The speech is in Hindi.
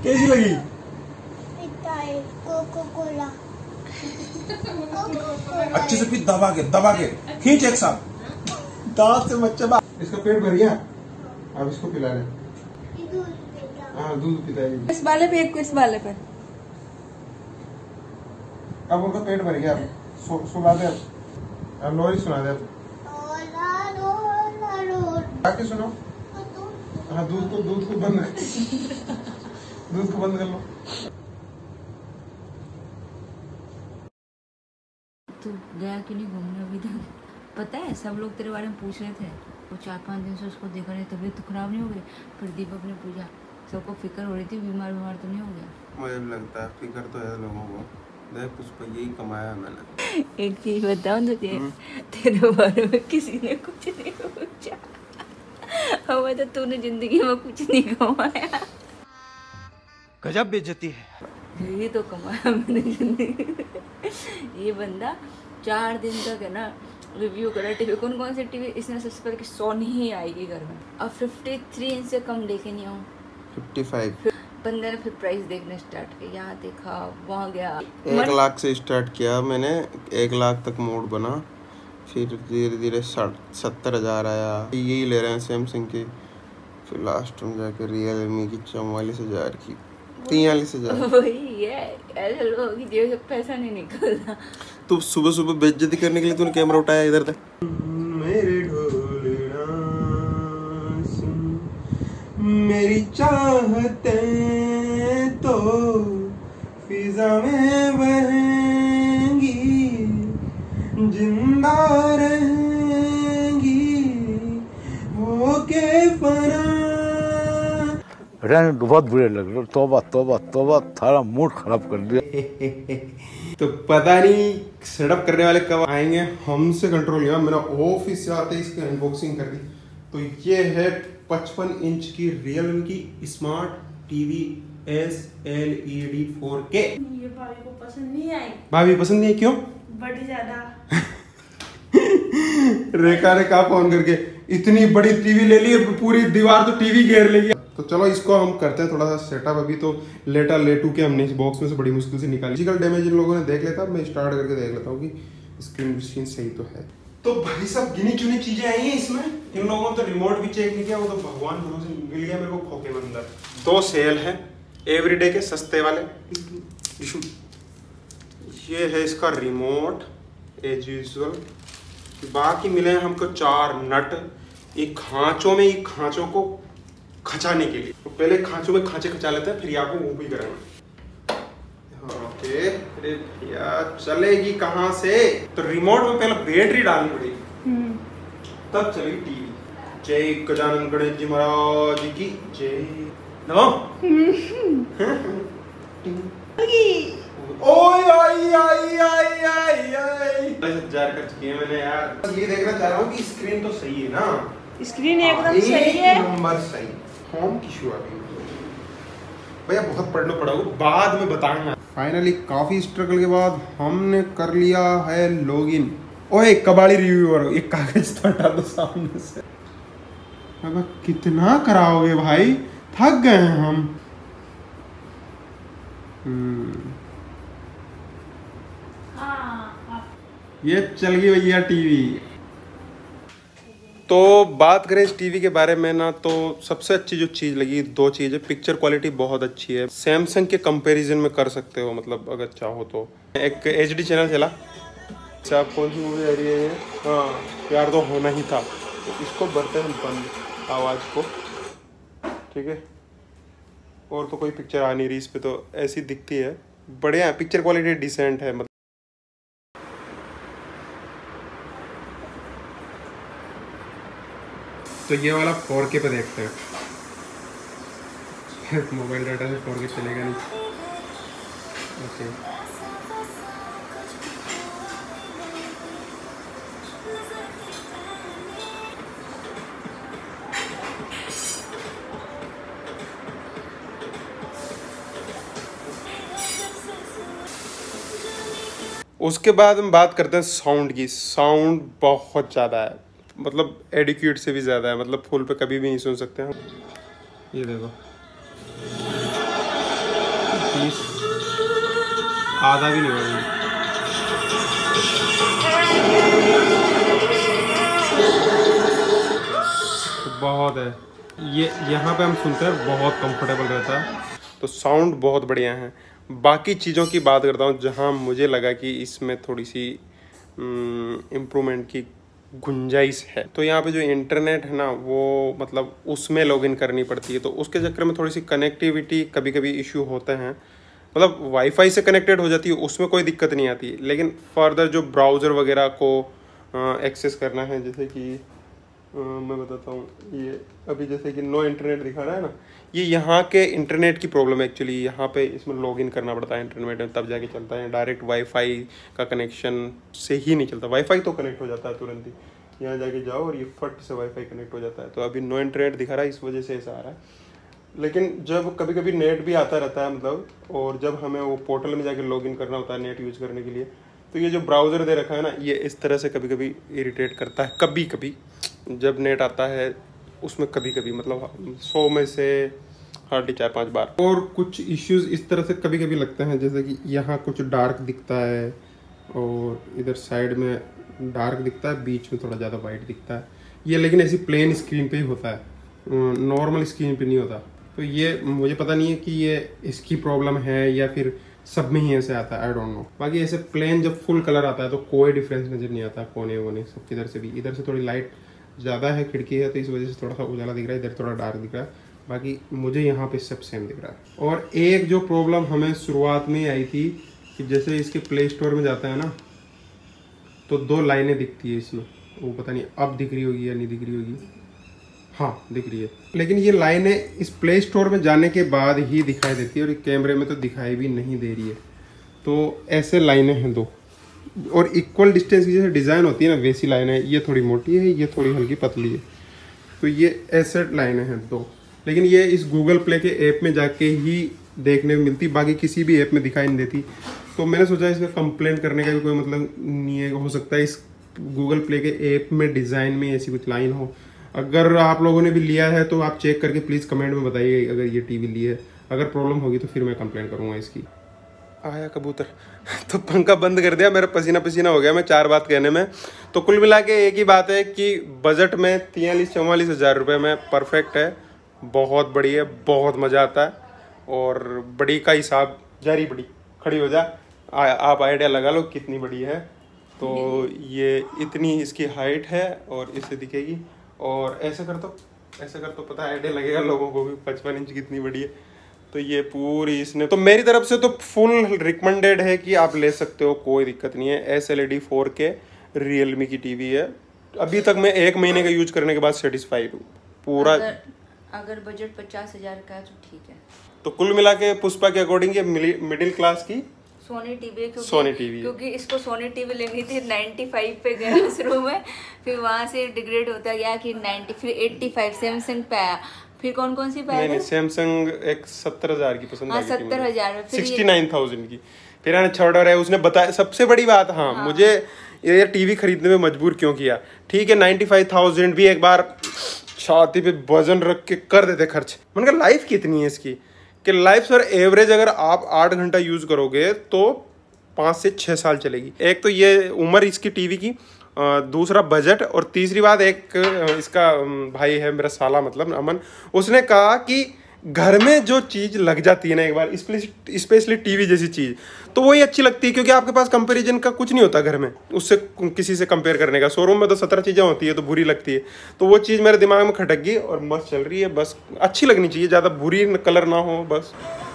कैसी लगी? कोका-कोला। अच्छे से पी, दबा के खींच एक साथ, दांत से मत चबा। इसका पेट भर गया, अब इसको पिला ले। हाँ दूध पिता है। इस वाले पे एक, इस वाले पे। अब उनका पेट भर गया, सुला दे अब लोरी सुना दे अब। आके सुनो। हाँ दूध को बंद कर दूध को बंद कर लो। तू गया क्यों नहीं घूमने अभी तक? पता है सब लोग तेरे बारे में पूछ रहे थे, वो 4-5 दिन से उसको देखा नहीं, तबीयत तो खराब नहीं हो गई? फिर दीपक ने पूछा, सबको फिक्र हो रही थी बीमार तो नहीं हो गया? मुझे भी लगता है फिक्र तो है लोगों को, देख कुछ पर यही कमाया मैंने। एक चीज बताऊं तुझे, तेरे बारे में किसी ने कुछ नहीं पूछा, हमें तो तूने जिंदगी में कुछ नहीं कमाया। गजब बेइज्जती है। यही तो कमाया मैंने जिंदगी में। ये बंदा 4 दिन तक है ना रिव्यू करा टीवी, कौन सी टीवी इसने सबसे पहले कि सोनी ही आएगी घर में। अब 53 इंच से कम लेके नहीं आऊँ, 55। बंदे ने फिर प्राइस देखना स्टार्ट किया, यहाँ देखा वहाँ गया। 1 लाख से स्टार्ट किया मैंने, 1 लाख तक मोड बना, फिर धीरे धीरे 70,000 आया। यही ले रहे हैं सैमसंग की, फिर लास्ट में जाकर रियलमी की 44,000 की, 43,000। वही है, ऐसे लोगों की जेब से पैसा नहीं निकलता। तो सुबह बेइज्जती करने के लिए तूने कैमरा उठाया इधर तक। मेरे ढोलना सुन, मेरी चाहते तो फिजा में बहेंगी, जिंदा रहेंगी होके फना। बहुत बुरे लग रहे, तौबा थारा मूड खराब कर दिया। तो पता नहीं सेटअप करने वाले कब आएंगे, हमसे कंट्रोल नहीं हुआ। मैंने ऑफिस से आते इसकी अनबॉक्सिंग कर दी। तो ये है 55 इंच की रियलमी की स्मार्ट टीवी SLED 4K। ये भाभी को पसंद नहीं आई। भाभी पसंद नहीं है क्यों? बड़ी ज्यादा। रेखा ने कहा फोन करके, इतनी बड़ी टीवी ले ली, पूरी दीवार तो टीवी घेर लेगी। तो चलो इसको हम करते हैं थोड़ा सा सेटअप। अभी तो लेटू के हमने इस बॉक्स में से बड़ी मुश्किल से निकाली। फिजिकल डैमेज इन लोगों ने देख लेता, मैं स्टार्ट करके देख लेता हूँ कि स्क्रीन सही तो है। तो भाई सब गिनी चुनी चीजें आई हैं इसमें। इन लोगों ने तो रिमोट भी चेक नहीं किया, वो तो भगवान भरोसे मिल गया मेरे को खोखे में अंदर। 2 सेल है एवरीडे के सस्ते वाले। ये है इसका रिमोट एज यूजुअल। बाकी मिले हैं हमको 4 नट, एक खांचों में, एक खांचों को खचाने के लिए। तो पहले खांचों में खांचे खचा लेते हैं, फिर आपको वो भी करेंगे। ओके, अरे भैया चलेगी कहाँ से? तो रिमोट में पहले बैटरी डालनी पड़ेगी, तब चलेगी टीवी। जय गजानन गणेश जी महाराज की जय। नमो। ओए आई 1000 खर्च किए मैंने यार। ये देखना चाह रहा हूँ कि स्क्रीन तो सही है ना? स्क्रीन एकदम सही है, नंबर सही। होम की इशू आ गई भैया, बहुत पढ़ना पड़ा, वो बाद में बताऊंगा। फाइनली काफी स्ट्रगल के बाद हमने कर लिया है लॉगिन। ओए कबाड़ी रिव्यूअर, एक कागज तो हटा दो सामने से। अब कितना कराओगे भाई, थक गए हैं हम। ये चल गई भैया टीवी। तो बात करें इस टीवी के बारे में ना, तो सबसे अच्छी जो चीज़ लगी, 2 चीज़ है। पिक्चर क्वालिटी बहुत अच्छी है, सैमसंग के कंपैरिजन में कर सकते हो, मतलब अगर चाहो तो। एक HD चैनल चला। अच्छा आप कौन सी मूवी आ रही है? हाँ प्यार तो होना ही था। तो इसको भरते हैं बंद आवाज़ को, ठीक है। और तो कोई पिक्चर आ नहीं रही इस पर, तो ऐसी दिखती है। बढ़िया है, पिक्चर क्वालिटी डिसेंट है। मतलब तो ये वाला 4K पे देखते हैं। मोबाइल डाटा से 4K चलेगा नहीं। ओके उसके बाद हम बात करते हैं साउंड की। साउंड बहुत ज़्यादा है, मतलब एडिक्यूट से भी ज़्यादा है, मतलब फुल पे कभी भी नहीं सुन सकते हम। ये देखो पीस आधा भी नहीं होगा। तो बहुत है ये, यहाँ पे हम सुनते हैं बहुत कंफर्टेबल रहता है। तो साउंड बहुत बढ़िया है। बाकी चीज़ों की बात करता हूँ जहाँ मुझे लगा कि इसमें थोड़ी सी इम्प्रूवमेंट की गुंजाइश है। तो यहाँ पे जो इंटरनेट है ना वो मतलब उसमें लॉगिन करनी पड़ती है, तो उसके चक्कर में थोड़ी सी कनेक्टिविटी कभी कभी इश्यू होते हैं। मतलब वाईफाई से कनेक्टेड हो जाती है उसमें कोई दिक्कत नहीं आती, लेकिन फर्दर जो ब्राउज़र वगैरह को एक्सेस करना है, जैसे कि मैं बताता हूँ, ये अभी जैसे कि नो इंटरनेट दिखा रहा है ना, ये यहाँ के इंटरनेट की प्रॉब्लम है एक्चुअली। यहाँ पे इसमें लॉगिन करना पड़ता है इंटरनेट में, तब जाके चलता है। डायरेक्ट वाईफाई का कनेक्शन से ही नहीं चलता। वाईफाई तो कनेक्ट हो जाता है तुरंत ही, यहाँ जाके जाओ और ये फट से वाईफाई कनेक्ट हो जाता है। तो अभी नो इंटरनेट दिखा रहा है, इस वजह से ऐसा आ रहा है। लेकिन जब कभी कभी नेट भी आता रहता है मतलब, और जब हमें वो पोर्टल में जाके लॉगिन करना होता है नेट यूज़ करने के लिए, तो ये जो ब्राउज़र दे रखा है ना, ये इस तरह से कभी कभी इरिटेट करता है। कभी कभी जब नेट आता है उसमें कभी कभी मतलब 100 में से हार्डली 4-5 बार। और कुछ इश्यूज इस तरह से कभी कभी लगते हैं, जैसे कि यहाँ कुछ डार्क दिखता है और इधर साइड में डार्क दिखता है, बीच में थोड़ा ज़्यादा वाइट दिखता है। ये लेकिन ऐसी प्लेन स्क्रीन पे ही होता है, नॉर्मल स्क्रीन पे नहीं होता। तो ये मुझे पता नहीं है कि ये इसकी प्रॉब्लम है या फिर सब में ही ऐसे आता है, आई डोंट नो। बाकी ऐसे प्लेन जब फुल कलर आता है तो कोई डिफरेंस नज़र नहीं आता, कोने वोने सब किधर से भी। इधर से थोड़ी लाइट ज़्यादा है, खिड़की है, तो इस वजह से थोड़ा सा उजाला दिख रहा है, इधर थोड़ा डार्क दिख रहा है। बाकी मुझे यहाँ पे सब सेम दिख रहा है। और एक जो प्रॉब्लम हमें शुरुआत में आई थी कि जैसे इसके प्ले स्टोर में जाता है ना, तो 2 लाइनें दिखती है इसमें, वो पता नहीं अब दिख रही होगी या नहीं दिख रही होगी, हाँ दिख रही है। लेकिन ये लाइनें इस प्ले स्टोर में जाने के बाद ही दिखाई देती है, और कैमरे में तो दिखाई भी नहीं दे रही है। तो ऐसे लाइनें हैं 2, और इक्वल डिस्टेंस की जैसे डिज़ाइन होती है ना वैसी लाइनें। ये थोड़ी मोटी है, ये थोड़ी हल्की पतली है। तो ये ऐसे लाइनें हैं 2, लेकिन ये इस गूगल प्ले के ऐप में जाके ही देखने में मिलती, बाकी किसी भी ऐप में दिखाई नहीं देती। तो मैंने सोचा इसका कंप्लेंट करने का भी कोई मतलब नहीं है। हो सकता है इस गूगल प्ले के ऐप में डिज़ाइन में ऐसी कुछ लाइन हो। अगर आप लोगों ने भी लिया है तो आप चेक करके प्लीज़ कमेंट में बताइए अगर ये टीवी ली है। अगर प्रॉब्लम होगी तो फिर मैं कंप्लेंट करूँगा इसकी। आया कबूतर तो पंखा बंद कर दिया, मेरा पसीना पसीना हो गया मैं 4 बात कहने में। तो कुल मिला के एक ही बात है कि बजट में 43-44 हज़ार रुपये में परफेक्ट है, बहुत बड़ी है, बहुत मज़ा आता है। और बड़ी का हिसाब जारी बड़ी खड़ी हो जा, आप आइडिया लगा लो कितनी बड़ी है। तो ये इतनी इसकी हाइट है और इससे दिखेगी। और ऐसे कर तो पता आइडिया लगेगा लोगों को भी 55 इंच कितनी बड़ी है। तो ये पूरी इसने तो मेरी तरफ से तो फुल रिकमेंडेड है कि आप ले सकते हो, कोई दिक्कत नहीं है। SLED 4K रियलमी की टीवी है। अभी तक मैं 1 महीने का यूज करने के बाद सेटिस्फाइड हूँ पूरा। अगर बजट 50 हज़ार का है तो ठीक है। तो कुल मिला के पुष्पा के अकॉर्डिंग ये मिडिल क्लास की सोनी टीवी, क्योंकि इसको सोनी टीवी लेनी थी। 95 पे गया शुरू में, फिर वहाँ से डिग्रेड होता गया कि 90, फिर 85 सैमसंग पे आया। फिर कौन सी पे आया? नहीं, सैमसंग एक 70,000 की पसंद आ गई थी। 70,000 में 69,000 की। फिर मैंने छोड़ा रहा है, उसने बताया सबसे बड़ी बात। हाँ, मुझे ये टीवी खरीदने में मजबूर क्यों किया। ठीक है 95,000 भी एक बार छाती पे वजन रख के कर देते खर्च। मैंने कहा लाइफ कितनी है इसकी कि लाइफ सर एवरेज अगर आप 8 घंटा यूज़ करोगे तो 5 से 6 साल चलेगी। एक तो ये उम्र इसकी टीवी की, दूसरा बजट, और तीसरी बात एक इसका भाई है मेरा साला मतलब अमन, उसने कहा कि घर में जो चीज़ लग जाती है ना एक बार, स्पेशली टीवी जैसी चीज़, तो वही अच्छी लगती है क्योंकि आपके पास कंपैरिजन का कुछ नहीं होता घर में उससे किसी से कंपेयर करने का। शोरूम में तो 17 चीज़ें होती है तो बुरी लगती है। तो वो चीज़ मेरे दिमाग में खटक गई और मस्त चल रही है। बस अच्छी लगनी चाहिए, ज़्यादा बुरी कलर ना हो बस।